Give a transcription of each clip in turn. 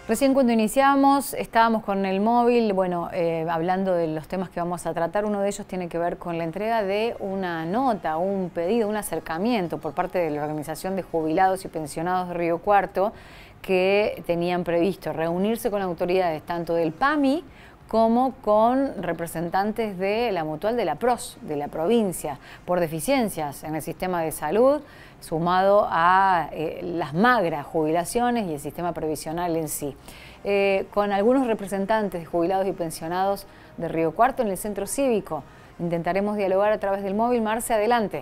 Recién cuando iniciamos estábamos con el móvil, hablando de los temas que vamos a tratar. Uno de ellos tiene que ver con la entrega de una nota, un pedido, un acercamiento por parte de la Organización de Jubilados y Pensionados de Río Cuarto, que tenían previsto reunirse con autoridades tanto del PAMI como con representantes de la Mutual de la PROS, de la provincia, por deficiencias en el sistema de salud, sumado a las magras jubilaciones y el sistema previsional en sí. Con algunos representantes de jubilados y pensionados de Río Cuarto en el Centro Cívico. Intentaremos dialogar a través del móvil. Marce, adelante.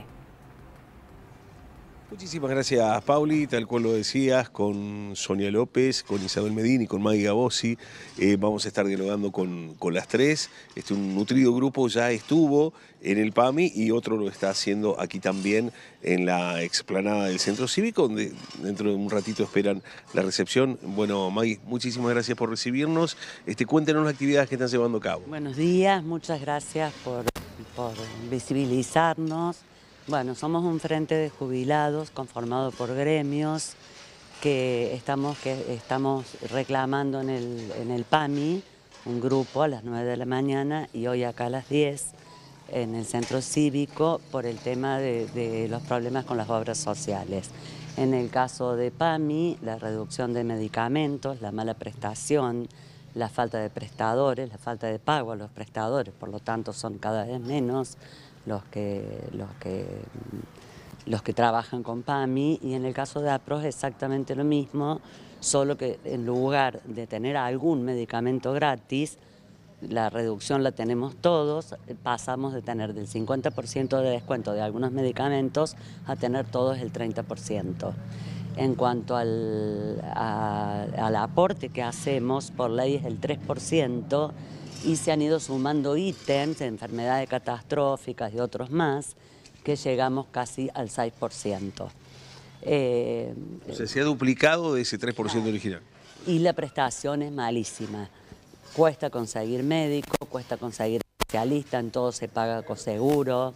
Muchísimas gracias, Pauli. Tal cual lo decías, con Sonia López, con Isabel Medina y con Maggie Gabossi, vamos a estar dialogando con las tres. Un nutrido grupo ya estuvo en el PAMI y otro lo está haciendo aquí también en la explanada del Centro Cívico, donde dentro de un ratito esperan la recepción. Bueno, Maggie, muchísimas gracias por recibirnos. Cuéntenos las actividades que están llevando a cabo. Buenos días, muchas gracias por visibilizarnos. Bueno, somos un frente de jubilados conformado por gremios que estamos reclamando en el PAMI, un grupo a las 9 de la mañana y hoy acá a las 10 en el Centro Cívico por el tema de los problemas con las obras sociales. En el caso de PAMI, la reducción de medicamentos, la mala prestación, la falta de prestadores, la falta de pago a los prestadores, por lo tanto son cada vez menos los que trabajan con PAMI, y en el caso de APROS exactamente lo mismo, solo que en lugar de tener algún medicamento gratis, la reducción la tenemos todos, pasamos de tener del 50% de descuento de algunos medicamentos a tener todos el 30%. En cuanto al aporte que hacemos, por ley es el 3%, y se han ido sumando ítems de enfermedades catastróficas y otros más, que llegamos casi al 6%. O sea, se ha duplicado de ese 3% original. Y la prestación es malísima. Cuesta conseguir médico, cuesta conseguir especialista, en todo se paga coseguro.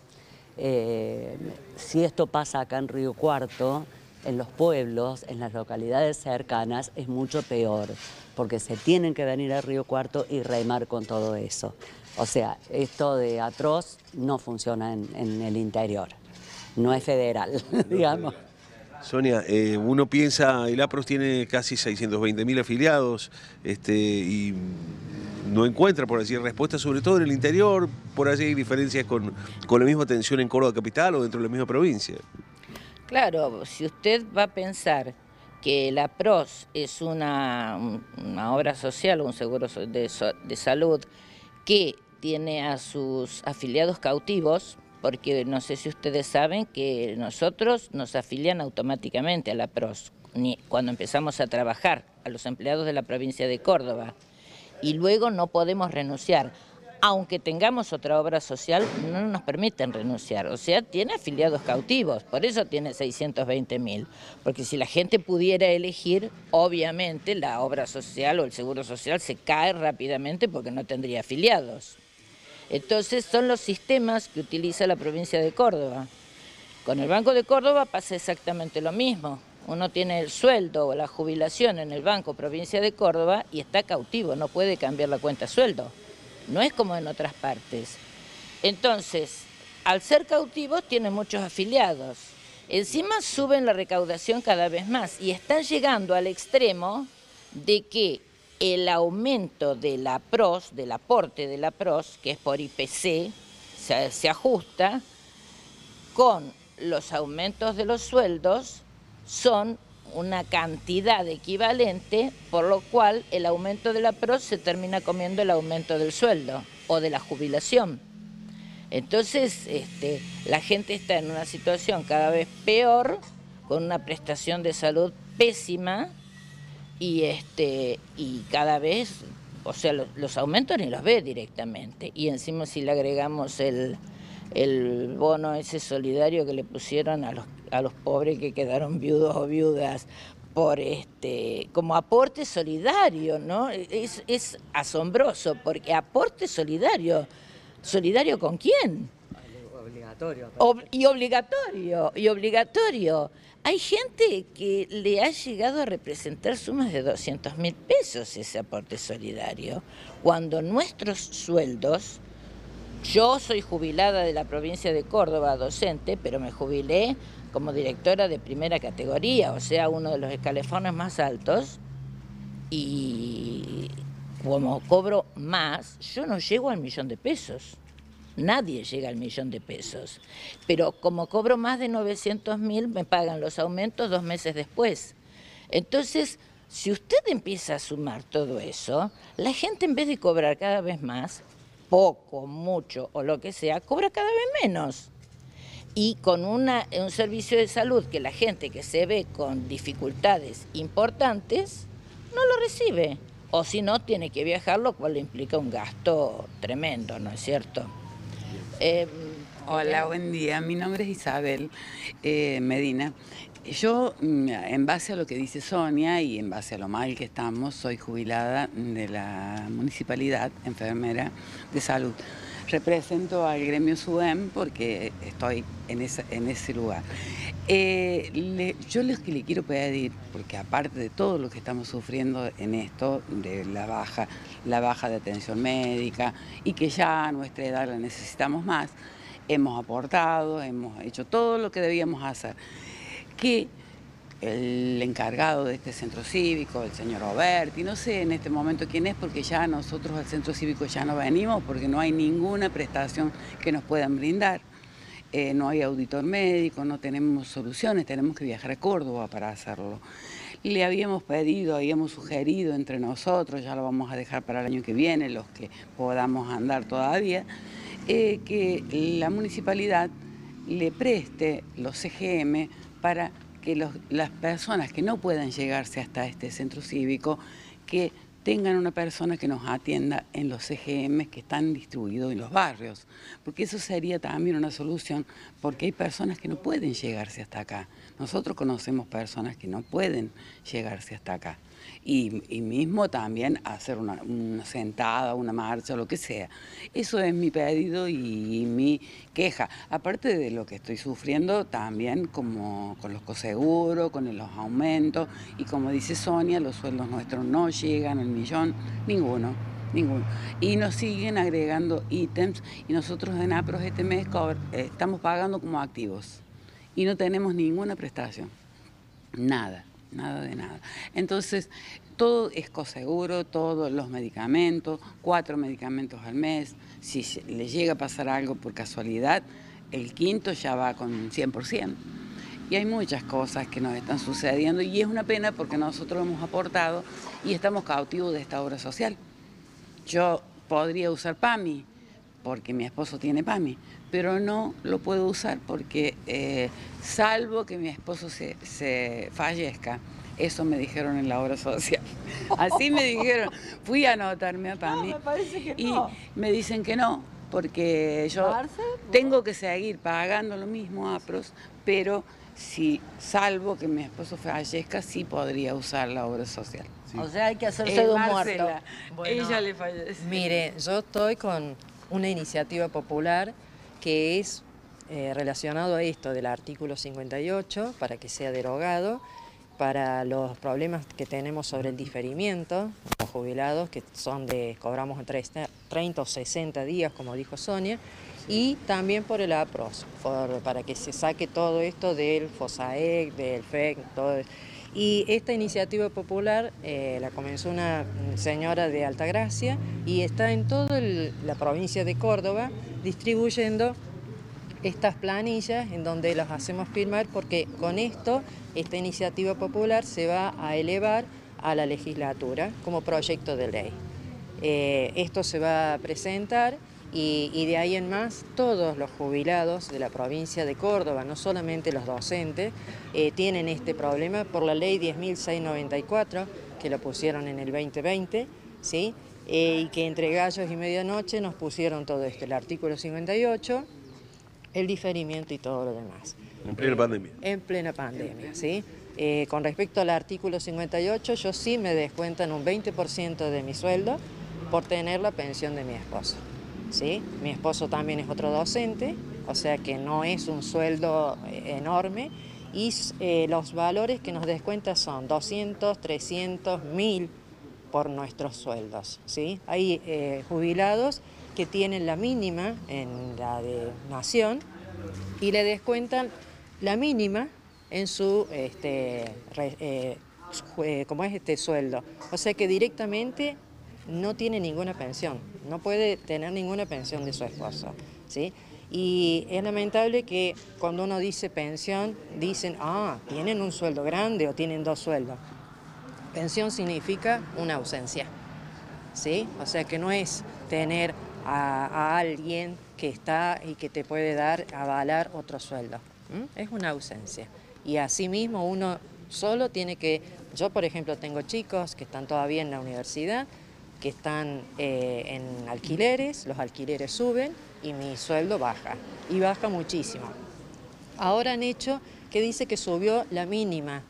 Si esto pasa acá en Río Cuarto, en los pueblos, en las localidades cercanas, es mucho peor, porque se tienen que venir a Río Cuarto y remar con todo eso. O sea, esto de atroz no funciona en el interior, no es federal, digamos. Sonia, uno piensa, el APROS tiene casi 620.000 afiliados y no encuentra, por así, respuestas, sobre todo en el interior. Por allí hay diferencias con la misma atención en Córdoba capital o dentro de la misma provincia. Claro, si usted va a pensar que la PROS es una obra social, un seguro de salud que tiene a sus afiliados cautivos, porque no sé si ustedes saben que nosotros nos afilian automáticamente a la PROS cuando empezamos a trabajar, a los empleados de la provincia de Córdoba, y luego no podemos renunciar. Aunque tengamos otra obra social, no nos permiten renunciar. O sea, tiene afiliados cautivos, por eso tiene 620.000. Porque si la gente pudiera elegir, obviamente la obra social o el seguro social se cae rápidamente porque no tendría afiliados. Entonces son los sistemas que utiliza la provincia de Córdoba. Con el Banco de Córdoba pasa exactamente lo mismo. Uno tiene el sueldo o la jubilación en el Banco Provincia de Córdoba y está cautivo, no puede cambiar la cuenta sueldo. No es como en otras partes. Entonces, al ser cautivos, tienen muchos afiliados. Encima suben la recaudación cada vez más y están llegando al extremo de que el aumento de la PROS, del aporte de la PROS, que es por IPC, se ajusta con los aumentos de los sueldos, son una cantidad equivalente, por lo cual el aumento de la PROS se termina comiendo el aumento del sueldo o de la jubilación. Entonces, la gente está en una situación cada vez peor, con una prestación de salud pésima y cada vez, o sea, los aumentos ni los ve directamente. Y encima si le agregamos el bono ese solidario que le pusieron a los pobres que quedaron viudos o viudas como aporte solidario, ¿no? Es asombroso, porque aporte solidario, ¿solidario con quién? Obligatorio. Y obligatorio. Hay gente que le ha llegado a representar sumas de 200.000 pesos ese aporte solidario, cuando nuestros sueldos, yo soy jubilada de la provincia de Córdoba, docente, pero me jubilé como directora de primera categoría, o sea, uno de los escalafones más altos, y como cobro más, yo no llego al 1.000.000 de pesos. Nadie llega al 1.000.000 de pesos. Pero como cobro más de 900.000, me pagan los aumentos 2 meses después. Entonces, si usted empieza a sumar todo eso, la gente en vez de cobrar cada vez más, poco, mucho o lo que sea, cobra cada vez menos. Y con un servicio de salud que la gente que se ve con dificultades importantes no lo recibe. O si no, tiene que viajar, lo cual le implica un gasto tremendo, ¿no es cierto? Hola, buen día. Mi nombre es Isabel Medina. Yo, en base a lo que dice Sonia y en base a lo mal que estamos, soy jubilada de la municipalidad, enfermera de salud. Represento al gremio SUEM porque estoy en ese lugar. Yo lo que le quiero pedir, porque aparte de todo lo que estamos sufriendo en esto, de la baja de atención médica y que ya a nuestra edad la necesitamos más, hemos aportado, hemos hecho todo lo que debíamos hacer. Que el encargado de este centro cívico, el señor Roberti, no sé en este momento quién es, porque ya nosotros al centro cívico ya no venimos porque no hay ninguna prestación que nos puedan brindar. No hay auditor médico, no tenemos soluciones, tenemos que viajar a Córdoba para hacerlo. Le habíamos pedido, habíamos sugerido entre nosotros, ya lo vamos a dejar para el año que viene, los que podamos andar todavía, que la municipalidad le preste los CGM para que las personas que no puedan llegarse hasta este centro cívico, que tengan una persona que nos atienda en los CGM que están distribuidos en los barrios, porque eso sería también una solución, porque hay personas que no pueden llegarse hasta acá. Nosotros conocemos personas que no pueden llegarse hasta acá. Y mismo también hacer una sentada, una marcha, lo que sea. Eso es mi pedido y mi queja. Aparte de lo que estoy sufriendo también como con los coseguros, con los aumentos, y como dice Sonia, los sueldos nuestros no llegan al 1.000.000, ninguno. Y nos siguen agregando ítems y nosotros en APROS este mes estamos pagando como activos y no tenemos ninguna prestación, nada de nada. Entonces, todo es coseguro, todos los medicamentos, 4 medicamentos al mes. Si le llega a pasar algo por casualidad, el quinto ya va con 100%. Y hay muchas cosas que nos están sucediendo y es una pena porque nosotros hemos aportado y estamos cautivos de esta obra social. Yo podría usar PAMI porque mi esposo tiene PAMI, pero no lo puedo usar porque salvo que mi esposo se fallezca, eso me dijeron en la obra social. Así me dijeron, fui a anotarme a PAMI me parece que y no. me dicen que no, porque yo tengo que seguir pagando lo mismo APROS, pero salvo que mi esposo fallezca, sí podría usar la obra social. Sí. O sea, hay que hacerse de un muerto. Bueno, ella le falleció. Mire, yo estoy con una iniciativa popular que es relacionado a esto del artículo 58 para que sea derogado para los problemas que tenemos sobre el diferimiento, los jubilados que son cobramos en 30 o 60 días, como dijo Sonia, y también por el APROS, para que se saque todo esto del FOSAEC, del FEC, todo. Y esta iniciativa popular la comenzó una señora de Altagracia y está en toda la provincia de Córdoba distribuyendo estas planillas en donde las hacemos firmar porque con esto, esta iniciativa popular se va a elevar a la legislatura como proyecto de ley. Esto se va a presentar y de ahí en más todos los jubilados de la provincia de Córdoba, no solamente los docentes, tienen este problema por la ley 10.694 que lo pusieron en el 2020, ¿sí? Y que entre gallos y medianoche nos pusieron todo esto, el artículo 58, el diferimiento y todo lo demás. En plena pandemia. En plena pandemia, ¿sí? Con respecto al artículo 58, yo sí me descuentan un 20% de mi sueldo por tener la pensión de mi esposo, ¿sí? Mi esposo también es otro docente, o sea que no es un sueldo enorme y los valores que nos descuenta son 200, 300, 1000 por nuestros sueldos, ¿sí? Hay jubilados que tienen la mínima en la de Nación y le descuentan la mínima en su sueldo. O sea que directamente no tiene ninguna pensión, no puede tener ninguna pensión de su esposo, ¿sí? Y es lamentable que cuando uno dice pensión, dicen, tienen un sueldo grande o tienen dos sueldos. Pensión significa una ausencia, ¿sí? O sea que no es tener a alguien que está y que te puede avalar otro sueldo. Es una ausencia. Y asimismo uno solo tiene que... Yo, por ejemplo, tengo chicos que están todavía en la universidad, que están en alquileres, los alquileres suben y mi sueldo baja, y baja muchísimo. Ahora han hecho que dice que subió la mínima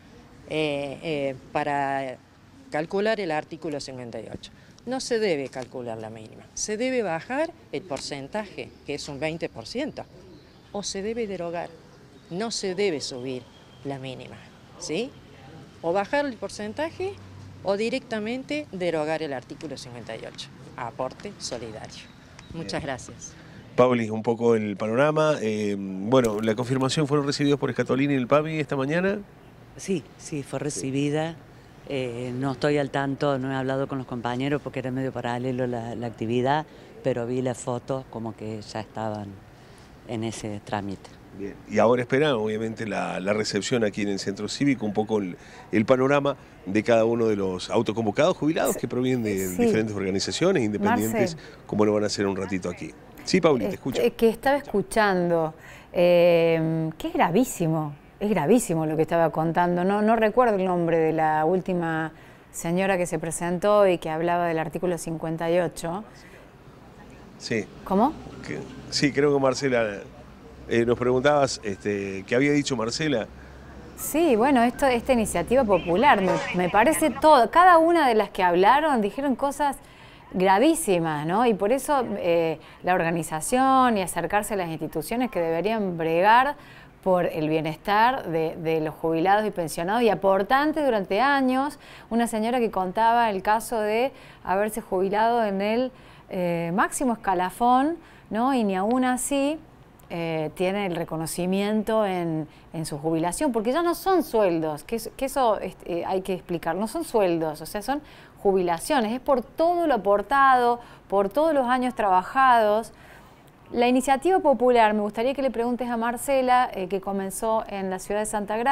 para calcular el artículo 58. No se debe calcular la mínima, se debe bajar el porcentaje, que es un 20%, o se debe derogar, no se debe subir la mínima, ¿sí? O bajar el porcentaje o directamente derogar el artículo 58, aporte solidario. Muchas gracias. Pauli, un poco el panorama. Bueno, la confirmación fueron recibidos por Scatolini y el PAMI esta mañana. Sí, fue recibida. No estoy al tanto, no he hablado con los compañeros porque era medio paralelo la actividad, pero vi las fotos como que ya estaban en ese trámite. Bien. Y ahora esperan, obviamente, la recepción aquí en el Centro Cívico, un poco el panorama de cada uno de los autoconvocados jubilados que provienen de diferentes organizaciones independientes, como lo van a hacer un ratito aquí. Sí, Pauli, te escucho. Que estaba escuchando, que es gravísimo lo que estaba contando. No recuerdo el nombre de la última señora que se presentó y que hablaba del artículo 58. Sí. ¿Cómo? Sí, creo que Marcela, nos preguntabas qué había dicho Marcela. Sí, bueno, esta iniciativa popular, me parece cada una de las que hablaron dijeron cosas gravísimas, ¿no? Y por eso la organización y acercarse a las instituciones que deberían bregar por el bienestar de los jubilados y pensionados y aportantes durante años. Una señora que contaba el caso de haberse jubilado en el máximo escalafón, ¿no? Y ni aún así tiene el reconocimiento en su jubilación, porque ya no son sueldos, que eso hay que explicar, no son sueldos, o sea, son jubilaciones, es por todo lo aportado, por todos los años trabajados. La iniciativa popular, me gustaría que le preguntes a Marcela, que comenzó en la ciudad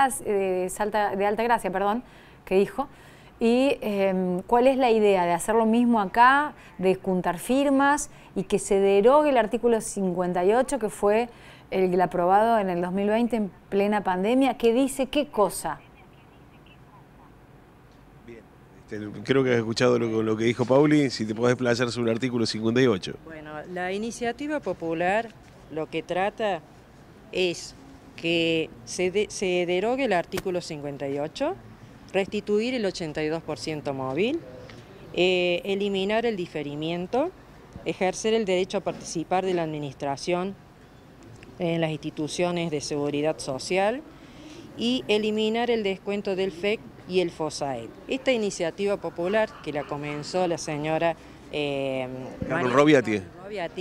de Altagracia, que dijo, y cuál es la idea de hacer lo mismo acá, de juntar firmas y que se derogue el artículo 58, que fue el aprobado en el 2020 en plena pandemia, que dice qué cosa. Creo que has escuchado lo que dijo Pauli, si te podés explayar sobre el artículo 58. Bueno, la iniciativa popular lo que trata es que se derogue el artículo 58, restituir el 82% móvil, eliminar el diferimiento, ejercer el derecho a participar de la administración en las instituciones de seguridad social y eliminar el descuento del FEC y el FOSAED. Esta iniciativa popular, que la comenzó la señora Robiati,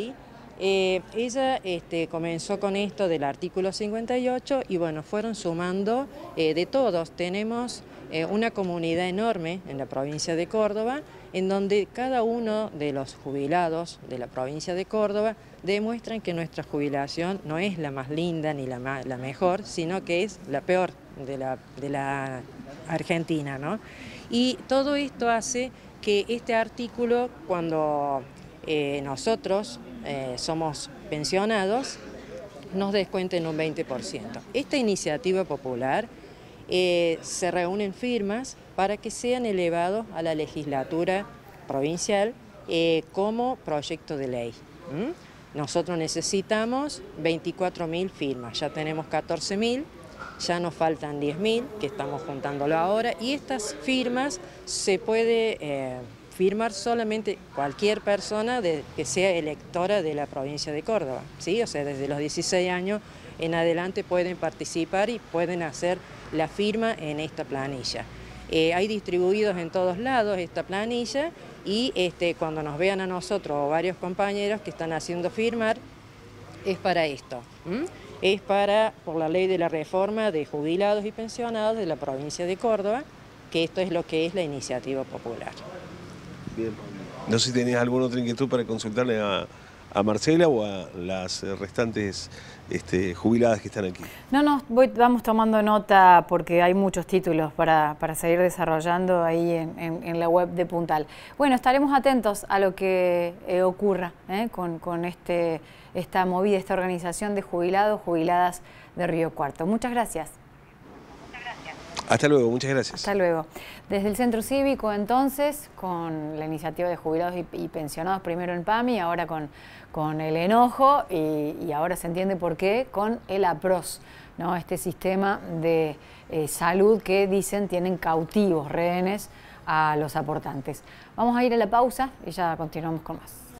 ella comenzó con esto del artículo 58 y bueno, fueron sumando de todos. Tenemos una comunidad enorme en la provincia de Córdoba, en donde cada uno de los jubilados de la provincia de Córdoba demuestran que nuestra jubilación no es la más linda ni la mejor, sino que es la peor de la Argentina, ¿no? Y todo esto hace que este artículo, cuando nosotros somos pensionados, nos descuenten un 20%. Esta iniciativa popular se reúnen firmas para que sean elevados a la legislatura provincial como proyecto de ley. Nosotros necesitamos 24.000 firmas, ya tenemos 14.000, ya nos faltan 10.000, que estamos juntándolo ahora, y estas firmas se puede firmar solamente cualquier persona que sea electora de la provincia de Córdoba, ¿sí? O sea, desde los 16 años en adelante pueden participar y pueden hacer la firma en esta planilla. Hay distribuidos en todos lados esta planilla y cuando nos vean a nosotros o varios compañeros que están haciendo firmar, es para esto. Es por la ley de la reforma de jubilados y pensionados de la provincia de Córdoba, que esto es lo que es la iniciativa popular. Bien, no sé si tenías alguna otra inquietud para consultarle a Marcela o a las restantes jubiladas que están aquí. No, vamos tomando nota porque hay muchos títulos para seguir desarrollando ahí en la web de Puntal. Bueno, estaremos atentos a lo que ocurra con esta movida, esta organización de jubilados, jubiladas de Río Cuarto. Muchas gracias. Hasta luego, muchas gracias. Hasta luego. Desde el Centro Cívico, entonces, con la iniciativa de jubilados y pensionados, primero en PAMI, ahora con el enojo, y ahora se entiende por qué, con el APROS, ¿no? Este sistema de salud que dicen tienen cautivos, rehenes a los aportantes. Vamos a ir a la pausa y ya continuamos con más.